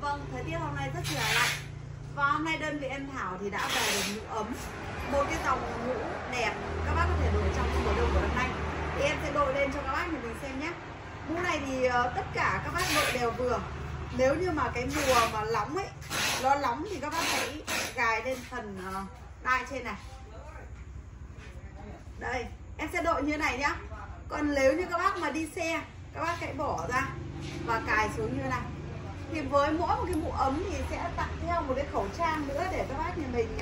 Vâng, thời tiết hôm nay rất là lạnh. Và hôm nay đơn vị em Thảo thì đã về được mũ ấm. Một cái dòng mũ đẹp các bác có thể đội trong mùa đông của năm nay. Thì em sẽ đội lên cho các bác mình xem nhé. Mũ này thì tất cả các bác đội đều vừa. Nếu như mà cái mùa mà nóng ấy, nó nóng thì các bác hãy gài lên phần đai trên này. Đây, em sẽ đội như thế này nhá. Còn nếu như các bác mà đi xe, các bác hãy bỏ ra và cài xuống như thế này. Thì với mỗi một cái mũ ấm thì sẽ tặng theo một cái khẩu trang nữa để các bác nhà mình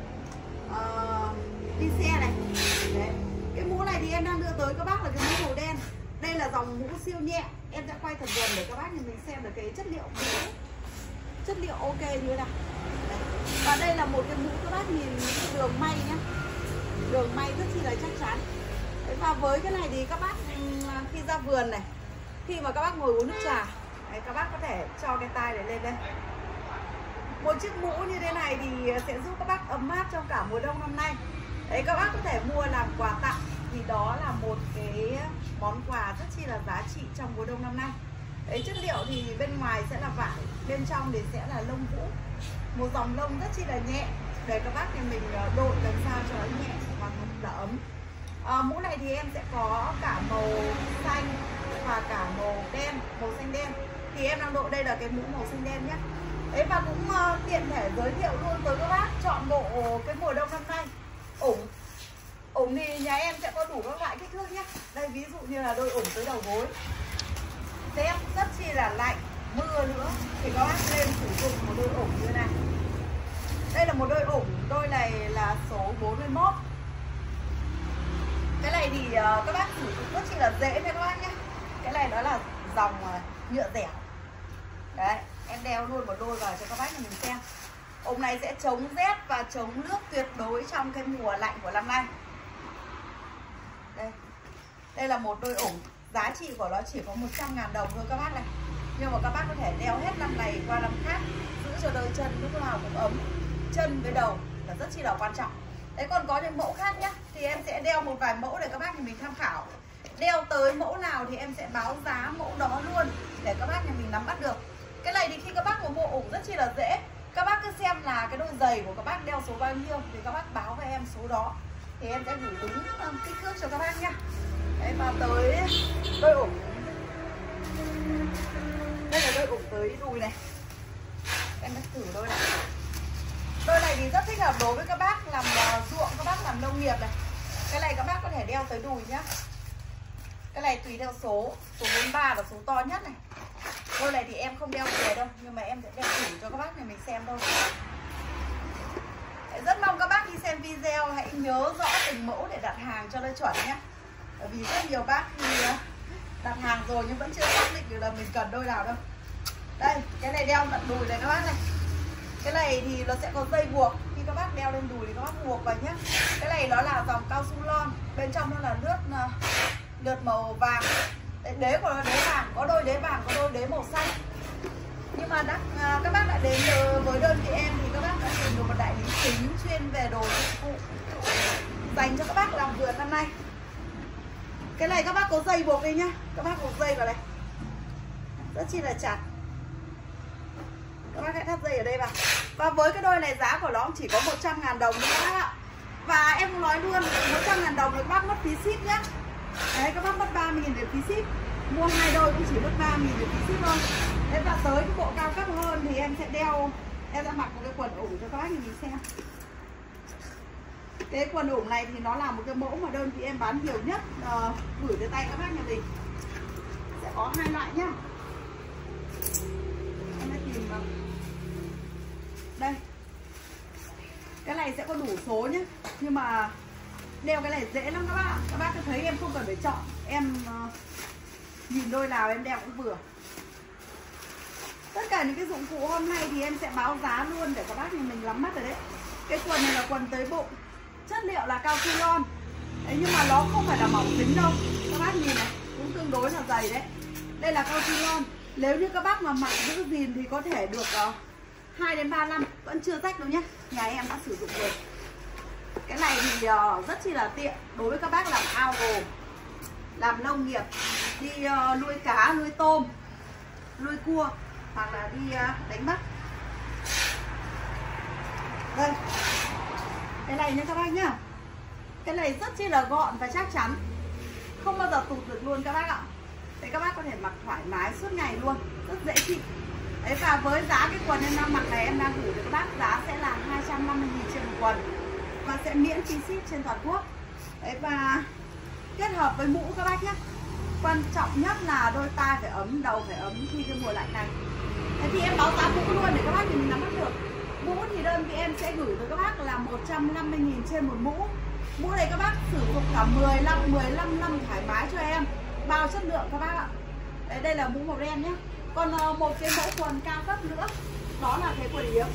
đi xe này. Đấy. Cái mũ này thì em đang đưa tới các bác là cái mũ màu đen. Đây là dòng mũ siêu nhẹ. Em sẽ quay thật gần để các bác nhà mình xem được cái chất liệu mũ. Chất liệu ok như thế nào. Đấy. Và đây là một cái mũ các bác nhìn đường may nhá. Đường may rất chi là chắc chắn. Đấy. Và với cái này thì các bác khi ra vườn này, khi mà các bác ngồi uống nước trà, đấy, các bác có thể cho cái tai này lên đây. Một chiếc mũ như thế này thì sẽ giúp các bác ấm áp trong cả mùa đông năm nay. Đấy, các bác có thể mua làm quà tặng. Thì đó là một cái món quà rất chi là giá trị trong mùa đông năm nay. Đấy, chất liệu thì bên ngoài sẽ là vải, bên trong thì sẽ là lông vũ. Một dòng lông rất chi là nhẹ để các bác nhà mình đội làm sao cho nó nhẹ và thật là ấm. Mũ này thì em sẽ có cả màu xanh và cả màu đen, màu xanh đen. Thì em đang đội đây là cái mũ màu xanh đen nhé. Đấy, và cũng tiện thể giới thiệu luôn tới các bác chọn bộ cái mùa đông năm nay. Ủng thì nhà em sẽ có đủ các loại kích thước nhé. Đây ví dụ như là đôi ủng tới đầu gối. Rét rất chi là lạnh, mưa nữa thì các bác nên sử dụng một đôi ủng như thế này. Đây là một đôi ủng, đôi này là số 41. Cái này thì các bác sử dụng rất chi là dễ nha các bác nhé. Cái này nó là dòng nhựa dẻo. Đấy, em đeo luôn một đôi vào cho các bác nhà mình xem. Ủng này sẽ chống rét và chống nước tuyệt đối trong cái mùa lạnh của năm nay. Đây là một đôi ủng. Giá trị của nó chỉ có 100.000 đồng thôi các bác này. Nhưng mà các bác có thể đeo hết năm này qua năm khác, giữ cho đôi chân lúc nào cũng ấm. Chân với đầu là rất chi là quan trọng. Đấy, còn có những mẫu khác nhé. Thì em sẽ đeo một vài mẫu để các bác nhà mình tham khảo. Đeo tới mẫu nào thì em sẽ báo giá mẫu đó luôn để các bác nhà mình nắm bắt được. Cái này thì khi các bác mua ủng rất chi là dễ. Các bác cứ xem là cái đôi giày của các bác đeo số bao nhiêu thì các bác báo với em số đó. Thì em sẽ gửi đúng kích thước cho các bác nhá. Đấy, và tới đôi ủng. Đây là đôi ủng tới đùi này. Em đã thử đôi này. Đôi này thì rất thích hợp đối với các bác làm ruộng, các bác làm nông nghiệp này. Cái này các bác có thể đeo tới đùi nhá. Cái này tùy theo số 43 là số to nhất này. Đôi này thì em không đeo về đâu, nhưng mà em sẽ đeo thử cho các bác nhà mình xem thôi. Rất mong các bác khi xem video hãy nhớ rõ từng mẫu để đặt hàng cho nó chuẩn nhé. Bởi vì rất nhiều bác thì đặt hàng rồi nhưng vẫn chưa xác định được là mình cần đôi nào đâu. Đây, cái này đeo tận đùi này các bác này. Cái này thì nó sẽ có dây buộc. Khi các bác đeo lên đùi thì các bác buộc vào nhé. Cái này nó là dòng cao su lon. Bên trong nó là lượt màu vàng. Đế của nó đế vàng. Có đôi đế vàng, có đôi đế màu xanh. Nhưng mà các bác đã đến với đơn vị em thì các bác đã tìm được một đại lý chính chuyên về đồ dụng cụ dành cho các bác làm vườn năm nay. Cái này các bác có dây buộc đây nhá. Các bác buộc dây vào đây. Rất chi là chặt. Các bác hãy thắt dây ở đây vào. Và với cái đôi này giá của nó chỉ có 100.000 đồng thôi các bác ạ. Và em cũng nói luôn 100.000 đồng thì các bác mất phí ship nhá. Đấy, các bác mất 30.000 để phí ship. Mua hai đôi cũng chỉ mất 30.000 để phí ship thôi. Thế và tới cái bộ cao cấp hơn thì em sẽ đeo, em sẽ mặc một cái quần ủng cho các bác nhìn xem. Cái quần ủng này thì nó là một cái mẫu mà đơn vị em bán nhiều nhất, gửi tới tay các bác nhà mình. Sẽ có hai loại nhá. Em đã tìm vào. Đây. Cái này sẽ có đủ số nhé. Nhưng mà đeo cái này dễ lắm các bác. Các bác cứ thấy em không cần phải chọn. Em nhìn đôi nào em đeo cũng vừa. Tất cả những cái dụng cụ hôm nay thì em sẽ báo giá luôn để các bác nhà mình nắm mắt rồi đấy. Cái quần này là quần tới bụng. Chất liệu là cao su lon. Đấy, nhưng mà nó không phải là mỏng dính đâu. Các bác nhìn này, cũng tương đối là dày đấy. Đây là cao su lon. Nếu như các bác mà mặc giữ gìn thì có thể được 2 đến 3 năm. Vẫn chưa rách đâu nhé. Nhà em đã sử dụng rồi. Cái này thì rất chi là tiện đối với các bác làm ao hồ, làm nông nghiệp, đi nuôi cá, nuôi tôm, nuôi cua. hoặc là đi đánh bắt. Đây, cái này nha các bác nhá, cái này rất chi là gọn và chắc chắn, không bao giờ tụt được luôn các bác ạ. Thế các bác có thể mặc thoải mái suốt ngày luôn, rất dễ chịu. Đấy, và với giá cái quần em đang mặc này, em đang gửi cho các bác giá sẽ là 250.000 trên một quần và sẽ miễn phí ship trên toàn quốc. Đấy, và kết hợp với mũ các bác nhé. Quan trọng nhất là đôi tai phải ấm, đầu phải ấm khi cái mùa lạnh này. Thế thì em báo giá mũ luôn để các bác nhìn nắm bắt được. Mũ thì đơn vị em sẽ gửi tới các bác là 150.000 trên một mũ. Mũ này các bác sử dụng cả 15 năm thoải mái cho em, bao chất lượng các bác ạ. Đấy, đây là mũ màu đen nhé. Còn một cái mẫu quần cao cấp nữa, đó là cái quần yếm.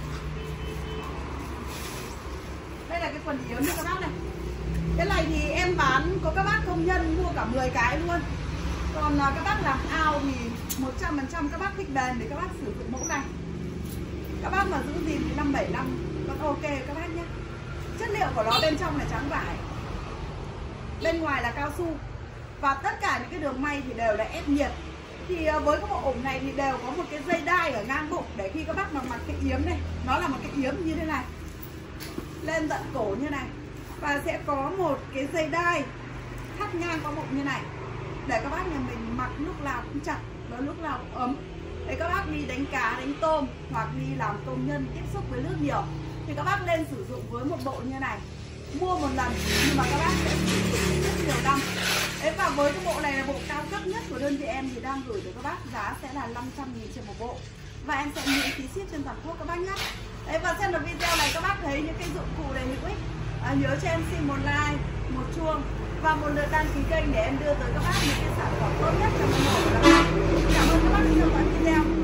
Đây là cái quần yếm nha các bác này. Cái này thì em bán có các bác công nhân mua cả 10 cái luôn. Còn các bác làm ao thì 100% các bác thích bền để các bác sử dụng mẫu này. Các bác mà giữ gìn thì 5-7 năm vẫn ok các bác nhé. Chất liệu của nó bên trong là trắng vải, bên ngoài là cao su, và tất cả những cái đường may thì đều là ép nhiệt. Thì với cái bộ ủng này thì đều có một cái dây đai ở ngang bụng để khi các bác mặc cái yếm này, nó là một cái yếm như thế này lên tận cổ như này, và sẽ có một cái dây đai thắt ngang qua bụng như này để các bác nhà mình mặc lúc nào cũng chặt và lúc nào cũng ấm. Để các bác đi đánh cá, đánh tôm hoặc đi làm công nhân tiếp xúc với nước nhiều thì các bác nên sử dụng với một bộ như này. Mua một lần nhưng mà các bác sẽ sử dụng rất nhiều năm. Đấy, và với cái bộ này là bộ cao cấp nhất của đơn vị em thì đang gửi tới các bác giá sẽ là 500.000 trên một bộ, và em sẽ miễn phí ship trên toàn quốc các bác nhé. Đấy, và xem được video này các bác thấy những cái dụng cụ này hữu ích, nhớ cho em xin một like, một chuông và một lượt đăng ký kênh để em đưa tới các bác những cái sản phẩm tốt nhất trong mùa của các bác. Cảm ơn các bác đã theo dõi video.